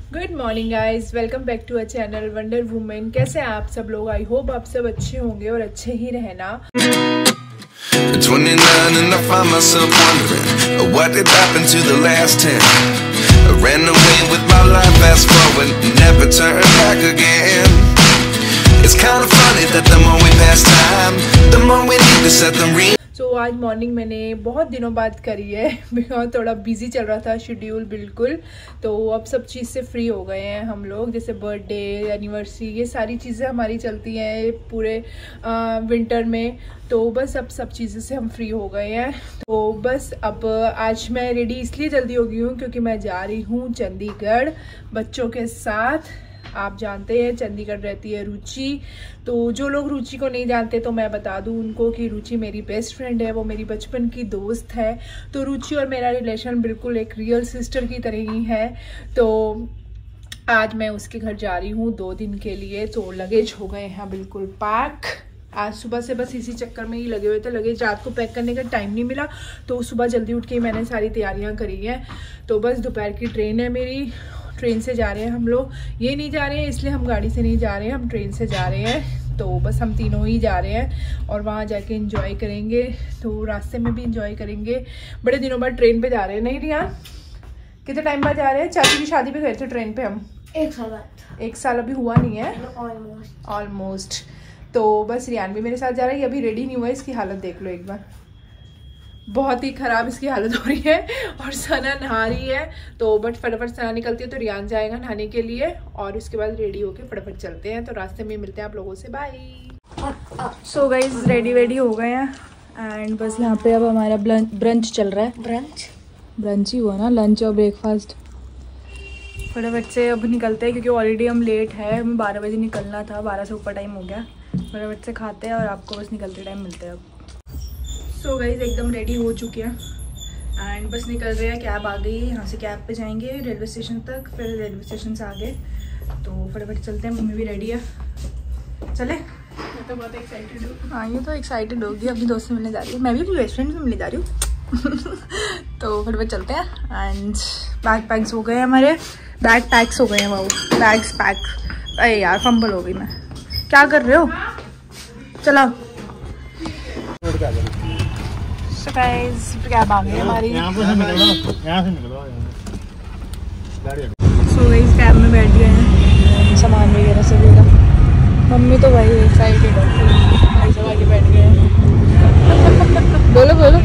Good morning guys, welcome back to a channel wonder women. कैसे हैं आप सब लोग? आई होप आप सब अच्छे होंगे और अच्छे ही रहना। 29 and I find myself wondering what did happen to the last 10. I ran away with my life, fast forward, never turn back again. It's kind of funny that the more we pass time, the more we need to set them real. सो आज morning मैंने बहुत दिनों बाद करी है because थोड़ा busy चल रहा था शेड्यूल बिल्कुल। तो अब सब चीज़ से फ्री हो गए हैं हम लोग, जैसे बर्थडे, एनिवर्सरी, ये सारी चीज़ें हमारी चलती हैं पूरे विंटर में। तो बस अब सब चीज़ों से हम फ्री हो गए हैं। तो बस अब आज मैं रेडी इसलिए जल्दी हो गई हूँ क्योंकि मैं जा रही हूँ चंडीगढ़ बच्चों के साथ। आप जानते हैं चंडीगढ़ रहती है रुचि। तो जो लोग रुचि को नहीं जानते तो मैं बता दूं उनको कि रुचि मेरी बेस्ट फ्रेंड है, वो मेरी बचपन की दोस्त है। तो रुचि और मेरा रिलेशन बिल्कुल एक रियल सिस्टर की तरह ही है। तो आज मैं उसके घर जा रही हूँ 2 दिन के लिए। तो लगेज हो गए हैं बिल्कुल पैक। आज सुबह से बस इसी चक्कर में ही लगे हुए थे, लगेज रात को पैक करने का टाइम नहीं मिला। तो सुबह जल्दी उठ के मैंने सारी तैयारियां करी हैं। तो बस दोपहर की ट्रेन है मेरी, ट्रेन से जा रहे हैं हम लोग। ये नहीं जा रहे हैं इसलिए हम गाड़ी से नहीं जा रहे हैं, हम ट्रेन से जा रहे हैं। तो बस हम तीनों ही जा रहे हैं और वहाँ जाके एंजॉय करेंगे। तो रास्ते में भी एंजॉय करेंगे। बड़े दिनों बाद ट्रेन पे जा रहे हैं, नहीं रियान? कितने टाइम बाद जा रहे हैं? चाची की शादी पे गए थे ट्रेन पे हम। 1 साल बाद। 1 साल अभी हुआ नहीं है, ऑलमोस्ट। तो बस रियान भी मेरे साथ जा रहा है। ये अभी रेडी नहीं हुआ, इसकी हालत देख लो एक बार, बहुत ही ख़राब इसकी हालत हो रही है। और सना नहा रही है। तो बट फटाफट सना निकलती है तो रियान जाएगा नहाने के लिए और उसके बाद रेडी होके फटाफट चलते हैं। तो रास्ते में मिलते हैं आप लोगों से, बाय। सो गाइस रेडी वेडी हो गए हैं एंड बस यहाँ पे अब हमारा ब्रंच चल रहा है। ब्रंच ही हुआ ना, लंच और ब्रेकफास्ट। फटाफट से अब निकलते हैं क्योंकि ऑलरेडी हम लेट है, हमें 12 बजे निकलना था, 12 से ऊपर टाइम हो गया। फटाफट से खाते हैं और आपको बस निकलते टाइम मिलते हैं अब। सो गाइस एकदम रेडी हो चुके हैं एंड बस निकल रहे हैं। कैब आ गई है, यहाँ से कैब पे जाएंगे रेलवे स्टेशन तक, फिर रेलवे स्टेशन से आगे। तो फटाफट चलते हैं, मम्मी भी रेडी है, चले। मैं तो बहुत एक्साइटेड हूँ। हाँ ये तो एक्साइटेड होगी, अपनी दोस्त से मिलने जा रही है, मैं भी अपनी बेस्ट फ्रेंड से मिलने जा रही हूँ। तो फटाफट चलते हैं एंड बैग पैक्स हो गए हैं हमारे, बैग पैक्स हो गए हैं, वो बैग्स पैक। अरे यार फंबल हो गई मैं, क्या कर रहे हो? चलो कैब आ गई हमारी। सो गाइस कैब में बैठ गए हैं, सामान वगैरह सब लेगा। मम्मी तो भाई एक्साइटेड है, भाई सब आगे बैठ गए हैं। बोलो बोलो।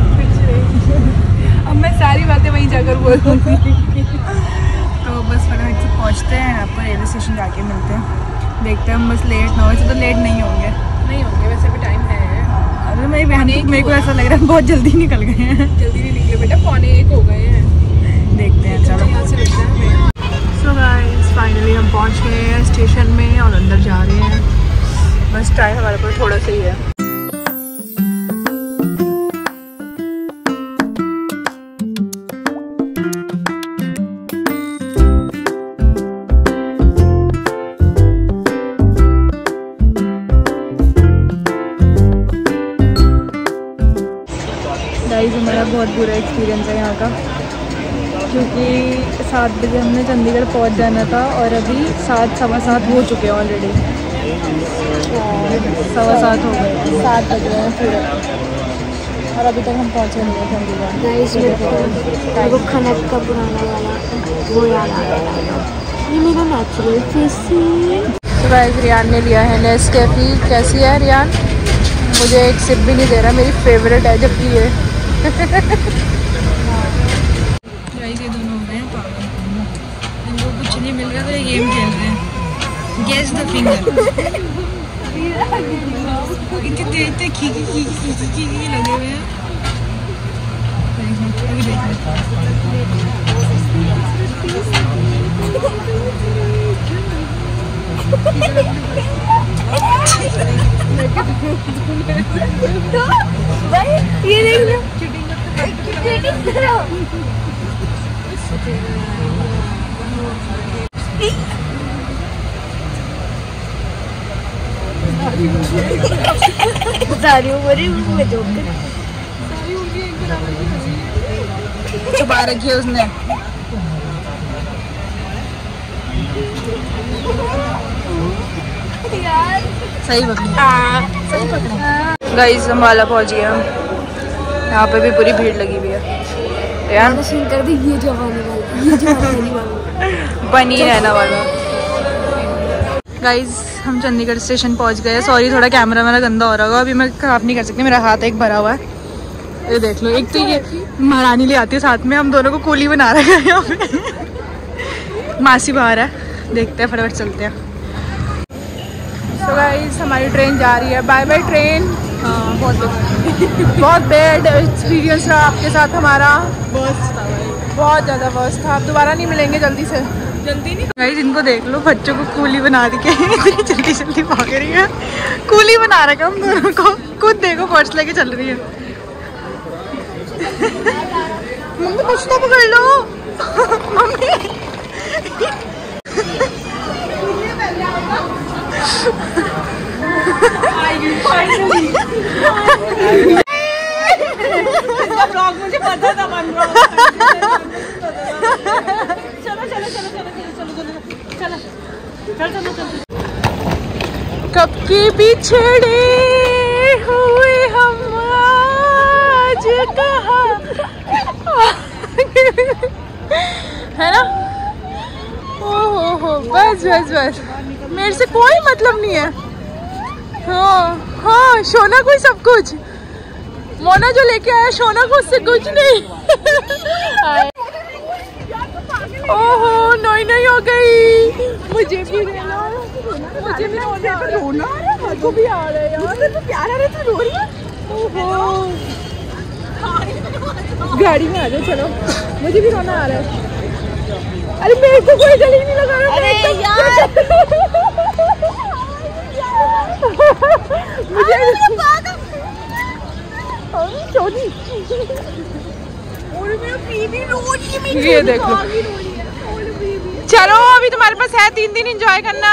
अब मैं सारी बातें वहीं जाकर बोलूँगी। तो बस फटाफट से पहुँचते हैं, आपको रेलवे स्टेशन जाके मिलते हैं। देखते हैं हम बस लेट ना हो, वैसे तो लेट नहीं होंगे वैसे भी टाइम है। अरे मेरी बहन, मेरे को ऐसा लग रहा है बहुत जल्दी निकल गए हैं। जल्दी नहीं निकले बेटा, 12:45 हो गए हैं। देखते हैं, चलो यहाँ से लगता है हमें। सो गाइस फाइनली हम पहुँच गए हैं स्टेशन में और अंदर जा रहे हैं। बस टाइम हमारे पास थोड़ा सा ही है। हमारा बहुत बुरा एक्सपीरियंस है यहाँ का, क्योंकि 7 बजे हमने चंडीगढ़ पहुँच जाना था और अभी 7 सवा 7 हो चुके हैं ऑलरेडी। 7:15 हो गए, 7 बज रहे हैं पूरे और अभी तक हम पहुँचे नहीं हैं चंडीगढ़। मेरे को कनेक्ट का पुराना वाला वो याद आ रहा है, ये मेरा नेचुरल फेस है। तो गाइस रियान ने लिया है नेस्कैफे। कैसी है रियान? मुझे एक सिप भी नहीं दे रहा, मेरी फेवरेट है जबकि ये। ये दोनों हो गए हैं पागल, इनको कुछ नहीं मिल रहा तो ये गेम खेल रहे हैं, गेस द फिंगर। इनके देखते खी लगे हुए हैं। भाई ये देख लो, सारी उम्र में जो छुपा रखी है उसने। सही पकड़े गाइस, अम्बाला पहुंच गया। यहाँ पे भी पूरी भीड़ लगी हुई है यार। कर दी ये जो आने वाला, ये जो आने वाला बनी रहना वाला। गाइस हम चंडीगढ़ स्टेशन पहुंच गए। सॉरी थोड़ा कैमरा मेरा गंदा हो रहा होगा, अभी मैं खराब नहीं कर सकती, मेरा हाथ एक भरा हुआ है। ये देख लो, एक तो ये महारानी ले आती है साथ में, हम दोनों को कूली बना रखा है यहाँ पे। मासी बाहर है, देखते हैं फटाफट चलते हैं। तो गाइस हमारी ट्रेन जा रही है। Bye bye train. हाँ बहुत बैड एक्सपीरियंस रहा आपके साथ हमारा। बहुत ज़्यादा वर्स्ट था। आप दोबारा नहीं मिलेंगे जल्दी से। जल्दी नहीं गाइस, इनको देख लो, बच्चों को कूली बना दी के जल्दी जल्दी भाग रही है। कूली बना रखा हम दोनों को। खुद देखो पर्स लेके चल रही है। मम्मी कुछ तो पकड़ लो। मम्मी ब्लॉग मुझे पता था बन रहा। चलो चलो चलो चलो चलो चलो चलो चलो। कब के बिछड़े हुए हम आज कहाँ है ना। ओहो बस बस बस, मेरे से कोई मतलब नहीं है। हाँ हाँ, सोना को ही सब कुछ। मोना जो लेके आया सोना को, उससे कुछ नहीं। ओहो नई नई हो गई। मुझे भी मुझे भी रोना आ रहा है। को भी आ रहा है यार, तेरे को प्यार आ रहा है, तू रो रही है। ओहो गाड़ी में आ जाओ, चलो। मुझे भी रोना आ रहा है। अरे मेरे को कोई गले नहीं लगा रहा। अरे यार मुझे ये देखो। चलो अभी तुम्हारे पास है 3 दिन एंजॉय करना।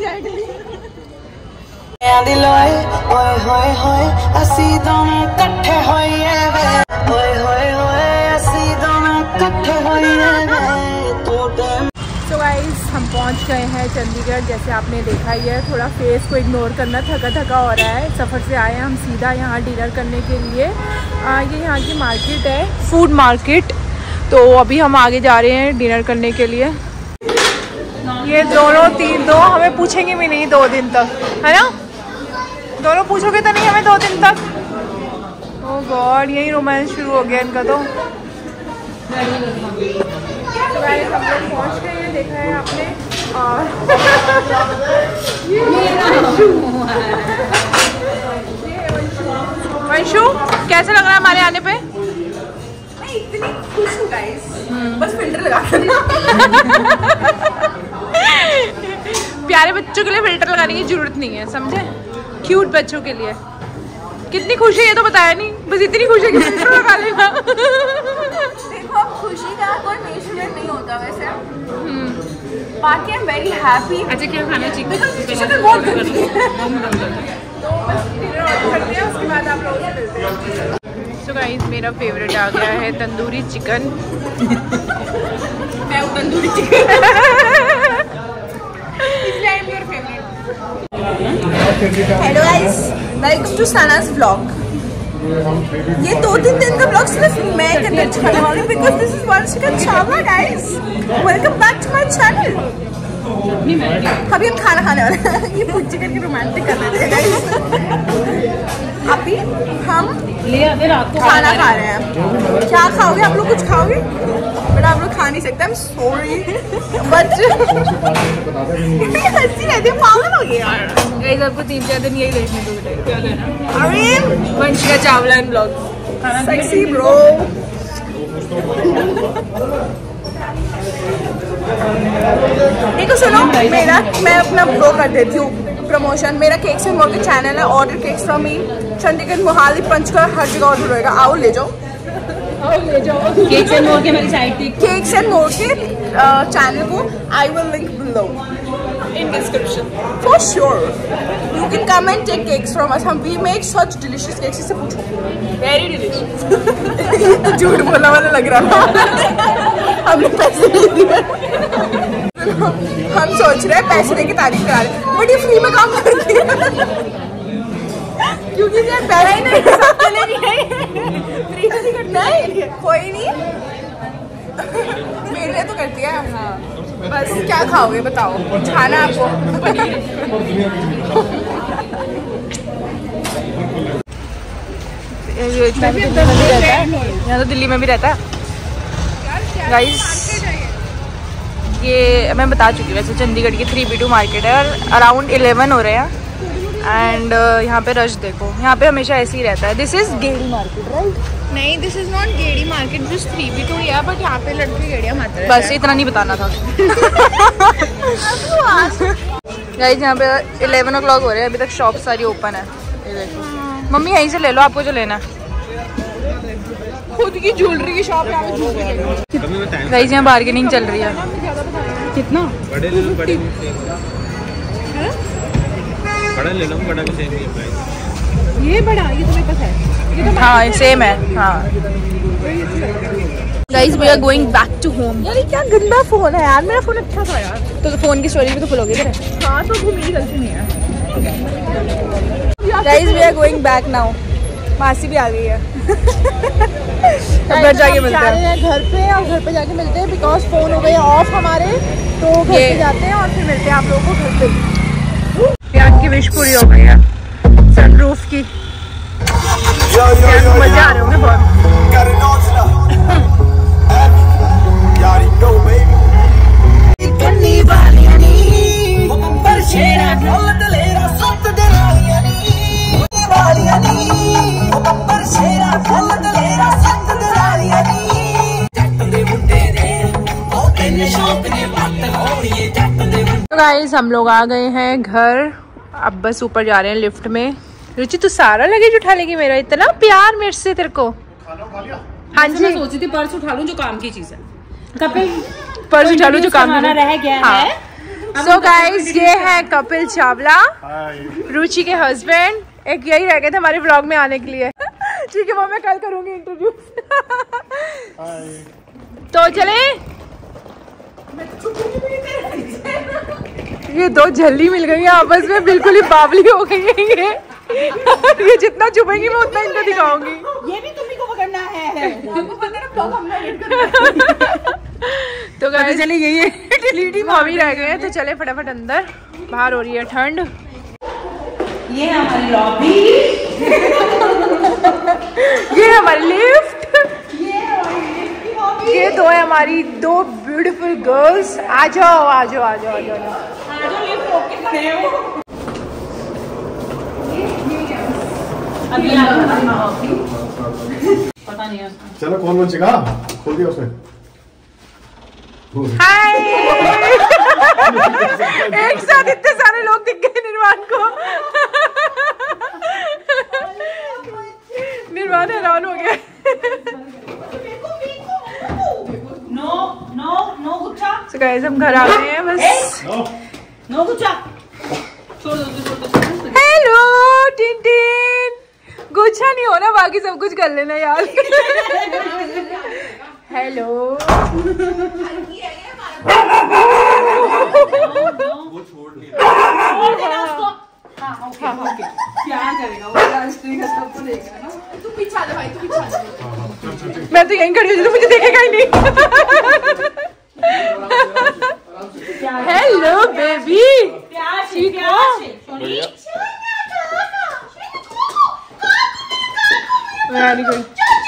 So guys, हम पहुंच गए हैं चंडीगढ़। जैसे आपने देखा ही है, थोड़ा फेस को इग्नोर करना, थका थका हो रहा है। सफ़र से आए हैं हम सीधा यहाँ डिनर करने के लिए। ये यहाँ की मार्केट है, फूड मार्केट। तो अभी हम आगे जा रहे हैं डिनर करने के लिए। ये दोनों दो हमें पूछेंगे भी नहीं 2 दिन तक, है ना। दोनों पूछोगे तो नहीं हमें 2 दिन तक। ओह गॉड, यही रोमांस शुरू हो गया इनका। तो गाइस हम लोग पहुँच गए हैं, देखा है आपने। और वंशु कैसा लग रहा है हमारे आने पे? मैं इतनी खुश हूँ गाइस, बस फिल्टर लगा प्यारे बच्चों के लिए फिल्टर लगाने की जरूरत नहीं है, समझे। क्यूट बच्चों के लिए। कितनी खुशी है ये तो बताया नहीं, बस इतनी खुशी है कि फिल्टर लगा लेना। देखो अब खुशी का कोई मेजरमेंट नहीं होता वैसे। बाकी आई एम वेरी हैप्पी। अच्छा क्या खाना चिकन बहुत गंदी है। तो बस डिनर ऑर्डर करते हैं, उसके बाद आप लोगों से मिलते हैं। सो गाइस मेरा फेवरेट आ गया है तंदूरी चिकन। मैं तंदूरी चिकन इसलिए I am your favourite. Hello guys, welcome to Sana's vlog. ये 2-3 दिन का व्लॉग सिर्फ मैं करने वाली हूँ बिकॉज दिस इज वंश का Chawla guys. Welcome back to my channel. अभी हम खाना खाने वाले हैं। ये पूछ करके रोमांटिक कर रहे थे गाइस। अभी हम खाना खा रहे हैं। क्या खाओगे आप लोग? कुछ खाओगे? बट आप लोग खा नहीं सकते, आई एम सॉरी। बट हंसी रहती है, पागल हो गई यार। गाइस आपको 3-4 दिन यही देखने को मिलेगा। अरे वंश का Chawla and blog. Sexy bro. देखो सुनो, मैं अपना ब्रो कर देती हूँ प्रमोशन। मेरा केक्स एंड मोर का चैनल है, order cakes from me. Chandigarh, Mohali, Panchkula, हर जगह ऑर्डर होएगा। आओ ले जाओ, केक्स एंड मोर के मेरी साइट थी। केक्स एंड मोर के चैनल को I will link below in description for sure. You can come and take cakes from us. हम we make such delicious cakes. इससे पूछो, वेरी डिलीशियस। ये तो झूठ बोला वाला लग रहा था। हमने पैसे नहीं दिए। हम सोच रहे हैं पैसे देके तारीफ करा रहे, बट ये फ्री में काम करती है क्योंकि ये पैसे नहीं सबके लिए फ्री में नहीं करना है, कोई नहीं मेरे लिए तो करती है। हाँ बस क्या खाओगे बताओ, खाना आपको इतना भी रहता है, यहाँ तो दिल्ली में भी रहता है गाइस। ये मैं बता चुकी हूँ वैसे, चंडीगढ़ की 3B2 मार्केट है और अराउंड 11 हो रहे हैं एंड यहाँ पे रश देखो, यहाँ पे हमेशा ऐसे ही रहता है। This is Gedi market right? नहीं this is not Gedi market, this 3B2 ही है, बट यहाँ पे लड़के गेड़ियाँ मत रहे। बस इतना नहीं बताना था गाइस। यहाँ पे 11 o'clock हो रहे हैं, अभी तक शॉप सारी ओपन है। ये देखो मम्मी यहीं से ले लो आपको जो लेना है। खुद की ज्वेलरी की शॉप है गाइस, यहाँ बार्गेनिंग चल रही है। कितना बड़े ले लो, बड़े बड़ा ले लो, बड़ा भी सेम ही है प्राइस। ये बड़ा ये तुम्हें पता है? ये तो हाँ सेम है। हाँ guys we are going back to home. यार क्या गंदा फोन है यार, मेरा फोन अच्छा था यार। तो फोन की स्टोरेज भी तो फुल हो गई तेरे। हाँ तो वो मेरी गलती नहीं है। Guys we are going back now. मासी भी आ गई है घर जाके मिलते हैं घर पे, और घर पे जाके मिलते हैं बिकॉज फोन हो गए ऑफ हमारे, तो घर पे जाते हैं और फिर मिलते हैं आप लोगों को घर पे। प्याज की विश पूरी हो गई है सनरूफ की। मजे आ रहे होंगे बहुत। तो गाइस हम लोग आ गए हैं घर, अब बस ऊपर जा रहे हैं लिफ्ट में। रुचि तू सारा लगेज उठा लेगी, मेरा इतना प्यार मेरे से तेरे को। हाँ जी मैं सोची थी पर्स उठा लूं जो काम की चीज है, कपिल पर्स उठा लूं जो काम की रह गया है। सो गाइस ये है कपिल चावला, रुचि के हस्बैंड। एक यही रह गए थे हमारे व्लॉग में आने के लिए। ठीक है वो मैं कल करूंगी इंटरव्यू। तो चले, ये दो झल्ली मिल गई है आपस में, बिल्कुल ही बावली हो गई है ये जितना चुपेंगी मैं उतना इनको दिखाऊंगी। ये भी तुम्ही को पकड़ना है तो गाइस चले यही भाभी रह गए हैं, तो चले फटाफट अंदर। बाहर हो रही है ठंड। ये है हमारी लॉबी ये है हमारी लिफ्ट, ये दो है हमारी दो ब्यूटीफुल गर्ल्स। आ जाओ आ जाओ आ जाओ आ जाओ पता नहीं है। चलो कौन बचेगा, खोल दिया उसने। हाय एक साथ इतने सारे लोग दिख गए निर्वाण को। निर्वाण हैरान हो गया। नो गुच्छा। So guys हम घर आ गए हैं बस। नो गुच्छा। हेलो टिन, गुच्छा नहीं होना, बाकी सब कुछ कर लेना यार। हेलो वो छोड़ देना उसको। प्यार करेगा वो, सबको देखेगा ना। तू पीछे आ जा भाई, तू पीछे आ जा। मैं तो यहीं खड़ी हूँ, मुझे देखेगा ही नहीं। हेलो बेबी, ठीक हो? Very good.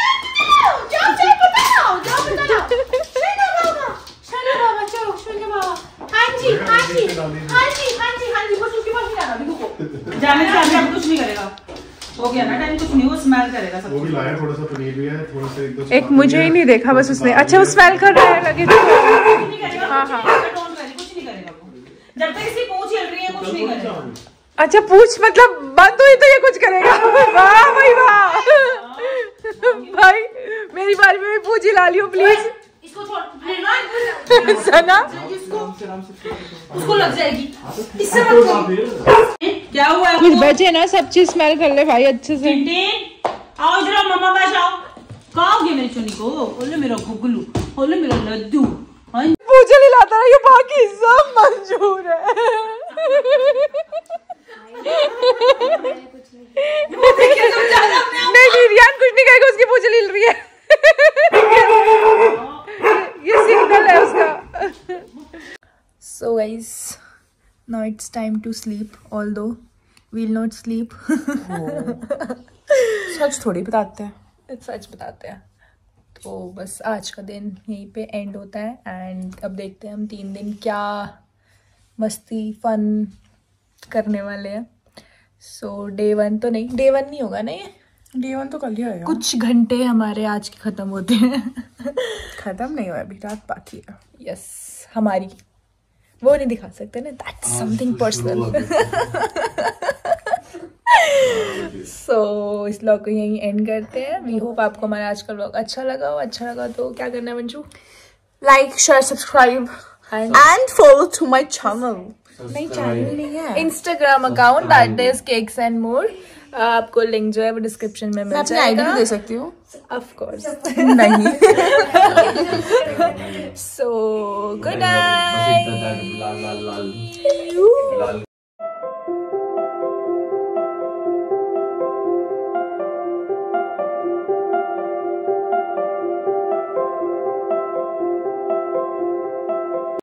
जाने से कुछ नहीं करेगा, हो गया ना टाइम, कुछ नहीं, वो स्मेल करेगा सब। वो भी लाया, थोड़ा सा पनीर भी है, थोड़ा सा एक मुझे ही नहीं देखा बस उसने। अच्छा वो स्मेल कर रहा है लगे। हाँ हाँ कुछ नहीं करेगा वो, जब तक इसकी पूंछ हिल रही है कुछ नहीं करेगा। अच्छा पूंछ मतलब बंद हुई तो ये कुछ करेगा। वाह भाई वाह भाई, मेरी बारी में भी पूंछ हिला लियो प्लीज। इसको छोड़ सना, उसको लग जाएगी, इससे मत। क्या हुआ है? कुछ बचे ना, सब चीज स्मेल कर ले भाई अच्छे से। आओ जरा मम्मा पास आओ। कहाँ गए मेरी चुनी को? ओले मेरा गुगलू, ओले मेरा लड्डू, पूजा लाता रहा, ये बाकी सब मंजूर है। नहीं रियान कुछ नहीं कहेगा, उसकी पूजा हिल रही है। ये सिग्नल है उसका। So guys, now it's time to sleep. Although we'll not sleep. सच थोड़ी बताते हैं, सच बताते हैं। तो बस आज का दिन यहीं पे एंड होता है एंड अब देखते हैं हम 3 दिन क्या मस्ती फन करने वाले हैं। सो डे 1 तो नहीं, डे 1 नहीं होगा ना, ये डे 1 तो कल ही आएगा। कुछ घंटे हमारे आज के खत्म होते हैं। खत्म नहीं हुआ, अभी रात बाकी है। यस, हमारी वो नहीं दिखा सकते ना, दैट्स समथिंग पर्सनल। सो इस व्लॉग को यहीं एंड करते हैं। वी होप आपको हमारा आज का व्लॉग अच्छा लगा हो। अच्छा लगा तो क्या करना है Manju? Like share subscribe and follow to my channel. नहीं चैनल नहीं है, Instagram account that is cakes and more. आपको लिंक जो है वो डिस्क्रिप्शन में मिल जाएगा। आईडी भी दे सकती हूँ ऑफ कोर्स। नहीं। So good night.